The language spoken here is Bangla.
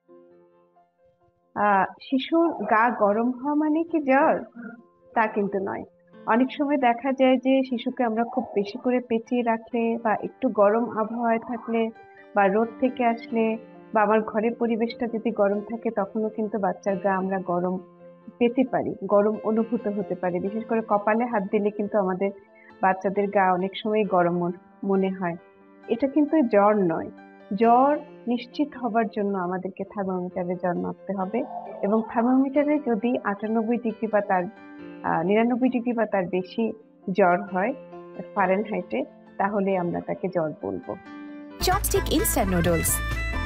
শিশুর গা গরম হওয়া মানে কি জ্বর? তা কিন্তু নয়। অনেক সময় দেখা যায় যে শিশুকে আমরা খুব বেশি করে পেঁচিয়ে রাখলে বা একটু গরম আবহাওয়ায় থাকলে বা রোদ থেকে আসলে বা আমার ঘরের পরিবেশটা যদি গরম থাকে তখনও কিন্তু বাচ্চার গা আমরা গরম পেতে পারি, গরম অনুভূত হতে পারে। বিশেষ করে কপালে হাত দিলে কিন্তু আমাদের বাচ্চাদের গা অনেক সময় গরম মনে হয়। এটা কিন্তু জ্বর নয়। জ্বর নিশ্চিত হবার জন্য আমাদেরকে থার্মোমিটারে জ্বর মাপতে হবে, এবং থার্মোমিটারে যদি 98 ডিগ্রি বা তার 99 ডিগ্রি বা তার বেশি জ্বর হয় ফারেনহাইটে, তাহলে আমরা তাকে জ্বর বলবো। Chopstick instant noodles